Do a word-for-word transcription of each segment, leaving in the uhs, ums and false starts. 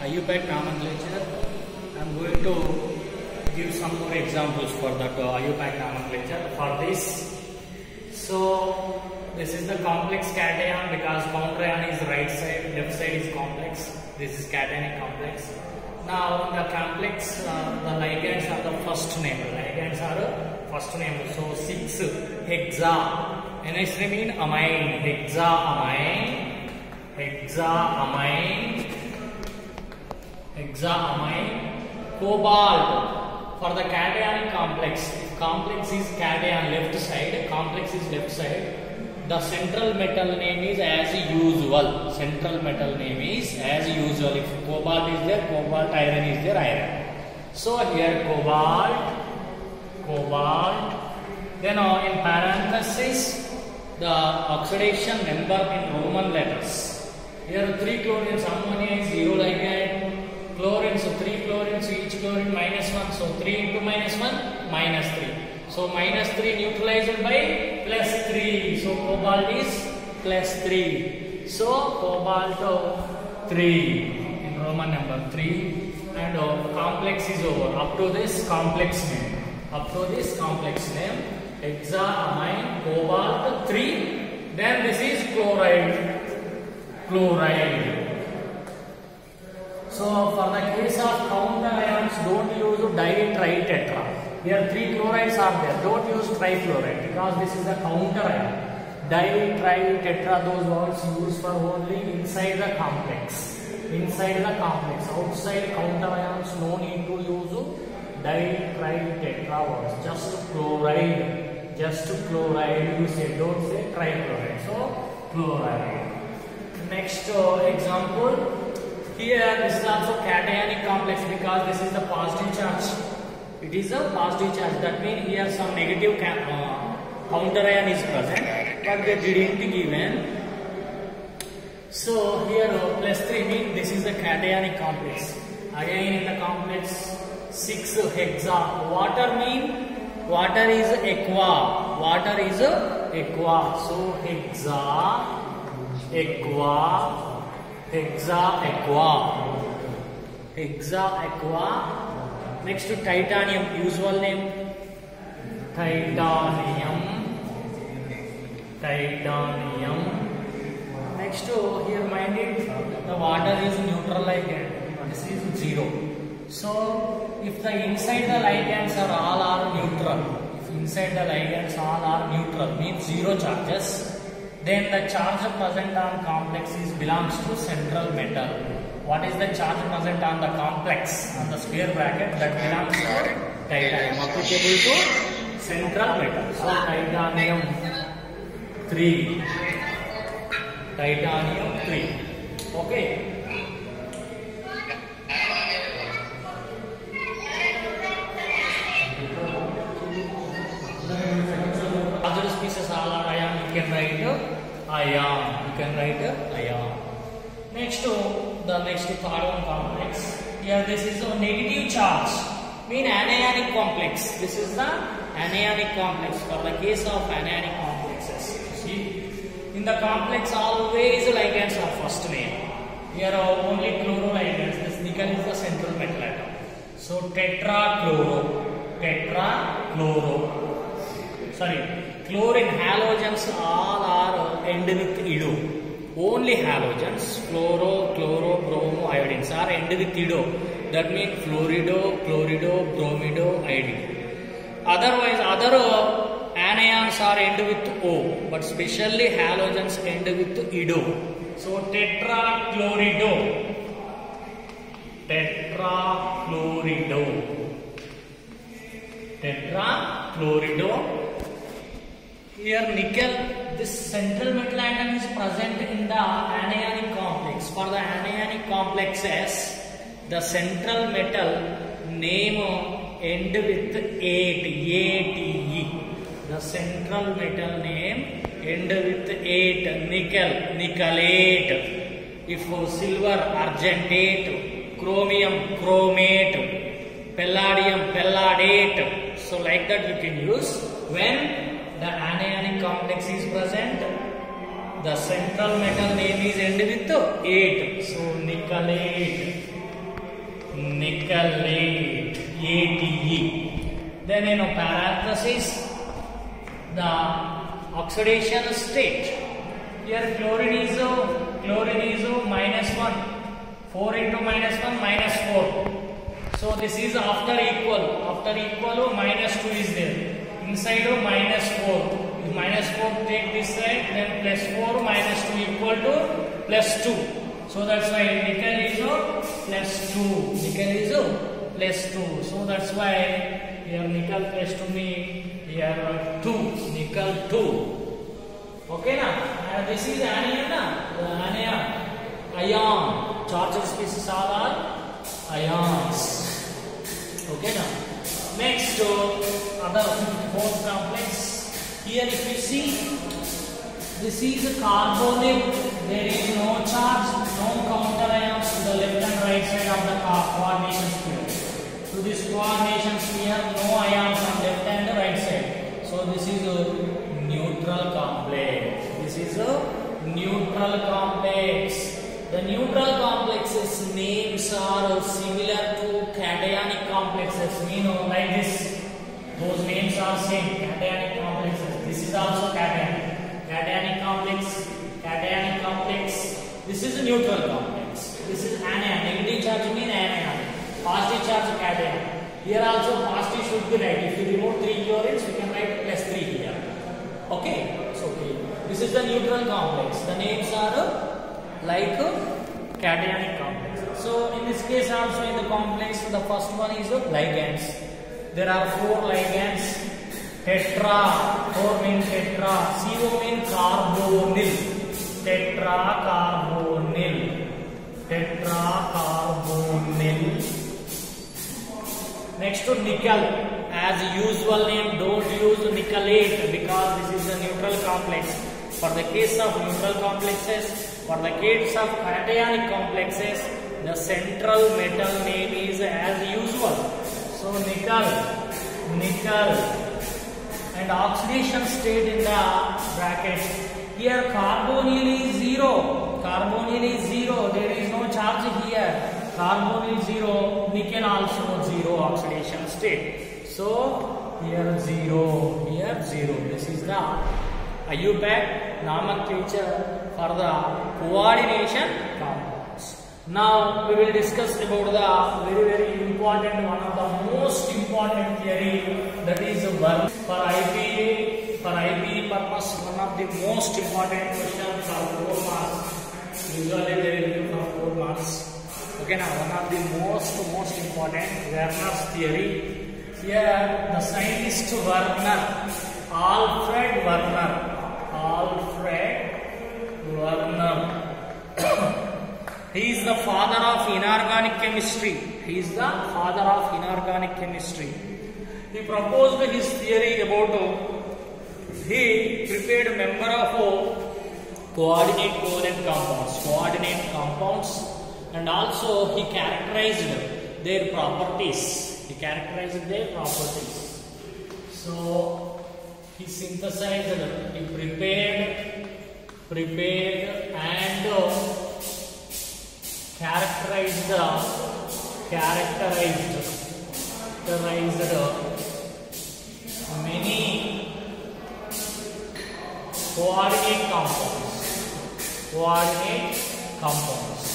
I U P A C nomenclature. I am going to give some more examples for that uh, I U P A C nomenclature for this. So this is the complex cation because counterion is right side, left side is complex. This is cationic complex. Now the complex, uh, the ligands are the first name. Ligands are first name. So six hexa. N H three mean amine. Hexa amine. Hexa amine. Hexa amine. Cobalt. For the cationic complex, if complex is cation left side, complex is left side. The central metal name is as usual. Central metal name is as usual. If cobalt is there, cobalt, iron is there, iron. So here cobalt, cobalt. Then uh, in parenthesis, the oxidation number in Roman letters. Here three chlorines, ammonia is zero ligand. Chlorines, so three chlorines, each chlorine minus one. So three into minus one, minus three. So minus three neutralized by plus three. So cobalt is plus three. So cobalt three in Roman number three. And uh, complex is over. Up to this complex name. Up to this complex name. Hexaamine cobalt three. Then this is chloride. Chloride. So for the case of counter ions, don't use di, tri, tetra. Here three chlorides are there. Don't use trifluoride because this is the counter ion. Di, tri, tetra, those words used for only inside the complex. Inside the complex. Outside counter ions, no need to use di, tri, tetra words. Just chloride. Just chloride. You say. Don't say trichloride. So chloride. Next uh, example. Here this is also cationic complex because this is the positive charge. It is a positive charge. That means here some negative uh, counter ion is present, but they didn't given. So here uh, plus three means this is the cationic complex. Again in the complex six hexa. Water mean water is aqua. Water is aqua. So hexa, aqua. Hexa aqua. Hexa aqua. Next to titanium, usual name. Titanium. Titanium. Next to here mind it, the water is neutral ligand. This is zero. So if the inside the ligands are all are neutral, if inside the ligands all are neutral means zero charges. Then the charge present on complex is belongs to central metal. What is the charge present on the complex on the square bracket? That belongs to titanium, applicable to central metal. So titanium three. Titanium three. Okay. Other species all are ion. You can write ion. You can write ion. Next to the next to third one complex. Here this is a negative charge. Mean anionic complex. This is the anionic complex for the case of anionic complexes. See, in the complex always ligands are first name. Here are only chloroligands. This nickel is the central metal atom. So tetrachloro. Tetrachloro. Sorry. Chlorine halogens all are end with ido. Only halogens, fluoro, chloro, bromo, iodines are end with ido. That means fluorido, chlorido, bromido, iodido. Otherwise, other anions are end with O, but specially halogens end with ido. So tetrachlorido. Tetrachlorido. Tetrachlorido. Here nickel, this central metal atom is present in the anionic complex. For the anionic complexes, the central metal name end with eight, A T E. The central metal name end with eight, nickel, nickelate. If silver, argentate, chromium, chromate, palladium, palladate. So like that you can use when the anionic complex is present. The central metal name is end with eight. So nickelate. nickelate, A T E. Then in a parenthesis, the oxidation state. Here chlorine is chlorine is minus one. four into minus one minus four. So this is after equal. After equal minus two is there. Inside of minus four. If minus four take this side, then plus four minus two equal to plus two. So that's why nickel is plus two. Nickel is plus two. So that's why here nickel plus to me here two. Nickel two. Okay na? And this is anion na? The anion. Ion. Charged species are ions. Okay na? Next uh, other fourth complex. Here if you see, this is a carbonyl. There is no charge, no counter ions to the left and right side of the coordination sphere. To this coordination sphere, no ions on left and the right side. So this is a neutral complex. This is a neutral complex. The neutral complexes names are similar to cationic complexes. We know like this. Those names are same. Cationic complexes. This is also cation. Cationic complex. Cationic complex. This is a neutral complex. This is anion. Negative charge means anion. Positive charge cation. Here also positive should be right. If you remove three chlorines, we can write plus three here. Okay. It's okay. This is the neutral complex. The names are like cationic complex. So in this case also in the complex, the first one is ligands. There are four ligands. Tetra, four means tetra. C O means carbonyl. Tetra carbonyl. Tetra carbonyl. Next to nickel. As usual name, don't use nickelate because this is a neutral complex. For the case of neutral complexes, for the case of cationic complexes, the central metal name is as usual. So nickel, nickel, and oxidation state in the brackets. Here carbonyl is zero. Carbonyl is zero. There is no charge here. Carbonyl zero. Nickel also zero oxidation state. So here zero. Here zero. This is the I U P A C nomenclature for the coordination compounds. Now we will discuss about the very very important, one of the most important theory, that is Werner. For I P A, for I P A purpose, one of the most important questions for four marks. Usually they will give for four marks. Okay, now one of the most most important Werner's theory. Here the scientist Werner, Alfred Werner. Alfred Werner. He is the father of inorganic chemistry. He is the father of inorganic chemistry. He proposed his theory about, he prepared a member of coordinate covalent compounds, coordinate compounds, and also he characterized their properties. He characterized their properties. So he synthesized, he prepared, prepared and uh, characterized, characterized, characterized many coordinate compounds, coordinate compounds.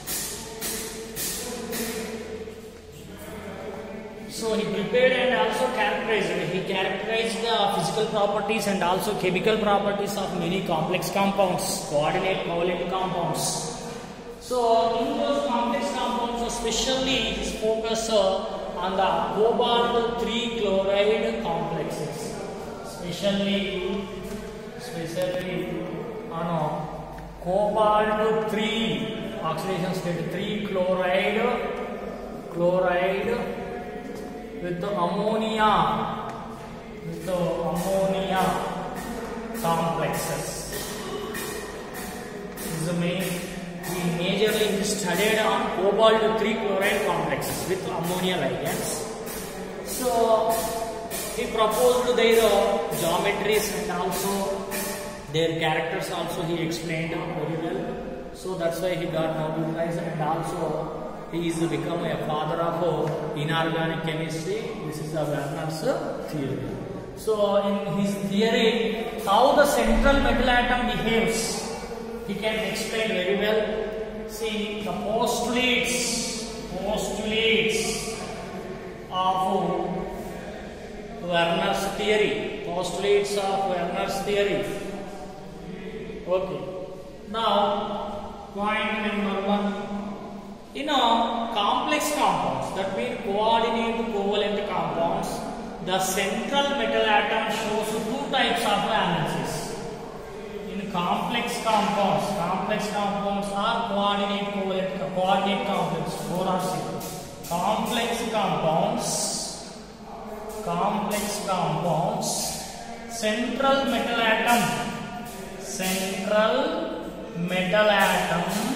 So he prepared and also characterized. He characterized the physical properties and also chemical properties of many complex compounds, coordinate covalent compounds. So in those complex compounds, especially his focus uh, on the cobalt three chloride complexes, especially, especially on uh, cobalt three oxidation state three chloride, chloride. With the ammonia, with the ammonia complexes. This is the main, he majorly studied on cobalt three chloride complexes with ammonia ligands. So he proposed their geometries and also their characters also he explained very well. So that's why he got Nobel Prize, and also he is become a father of inorganic chemistry. This is a Werner's theory. So in his theory, how the central metal atom behaves, he can explain very well. See, the postulates, postulates of Werner's theory, postulates of Werner's theory. Okay. Now, point number one. In a complex compounds, that means coordinate covalent compounds, the central metal atom shows two types of valencies. In complex compounds, complex compounds are coordinate covalent, coordinate complex, four or six. Complex compounds, complex compounds, central metal atom, central metal atom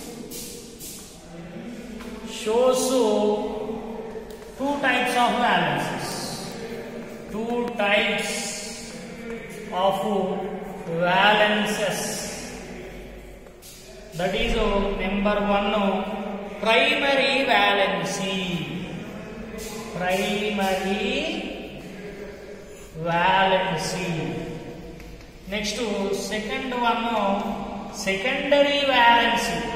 shows two types of valences. Two types of valences. That is number one, primary valency. Primary valency. Next to second one, secondary valency.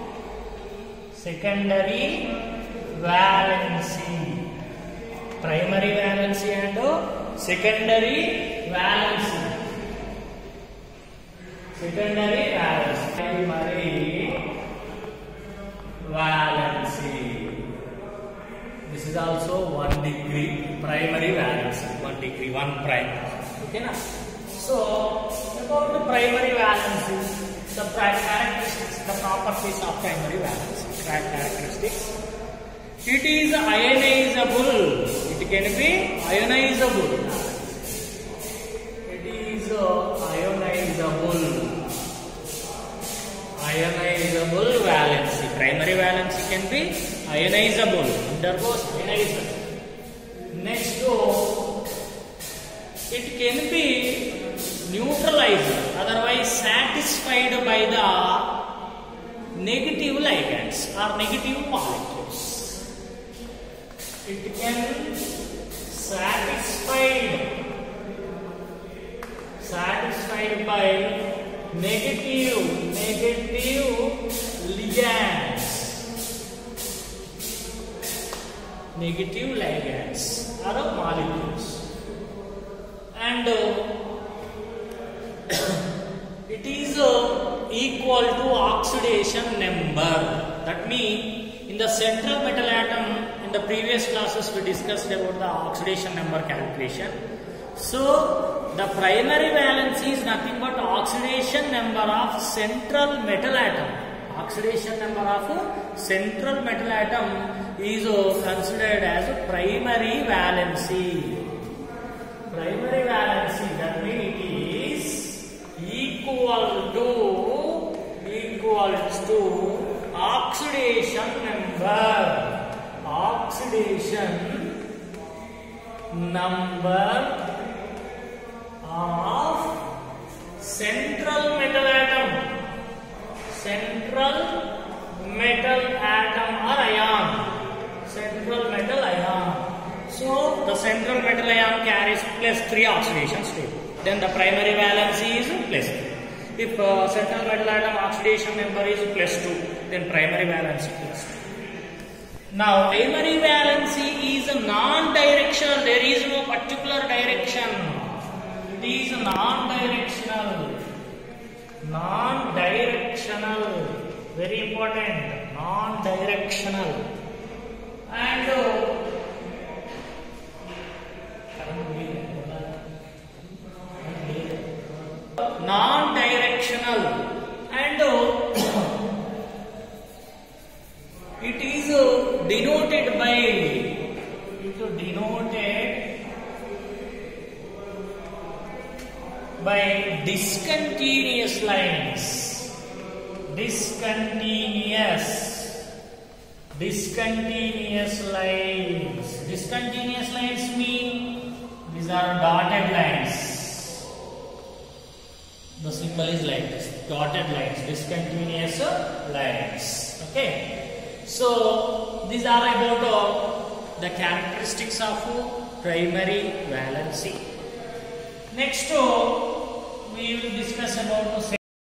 Secondary valency. Primary valency and secondary valency. Secondary valency. Primary valency. This is also one degree. Primary valency. One degree, one prime. Okay, na? So, about the primary valency, the characteristics, the properties of primary valency. Characteristics. It is ionizable. It can be ionizable. It is ionizable. Ionizable valency. Primary valency can be ionizable. Undergoes ionization. Next, it can be neutralized, otherwise satisfied by the negative ligands or negative molecules. It can satisfied satisfied by negative negative ligands. Negative ligands or molecules. And uh, it is uh, equal to oxidation number. That means in the central metal atom, in the previous classes we discussed about the oxidation number calculation. So the primary valency is nothing but oxidation number of central metal atom. Oxidation number of central metal atom is uh, considered as a primary valency. Primary valency, that means it is equal to equals to oxidation number. Oxidation number of central metal atom. Central metal atom or ion. Central metal ion. So the central metal ion carries plus three oxidation state. Then the primary valency is plus three. If uh, central metal atom oxidation number is plus two, then primary valency plus two. Now primary valency is non-directional. There is no particular direction. It is non-directional. Non-directional. Very important. Non-directional. And uh, non-directional, and uh, it is uh, denoted by it is denoted by discontinuous lines. Discontinuous discontinuous lines. Discontinuous lines mean these are dotted lines. The symbol is like this, dotted lines, discontinuous lines. Okay. So these are about uh, the characteristics of uh, primary valency. Next uh, we will discuss about uh,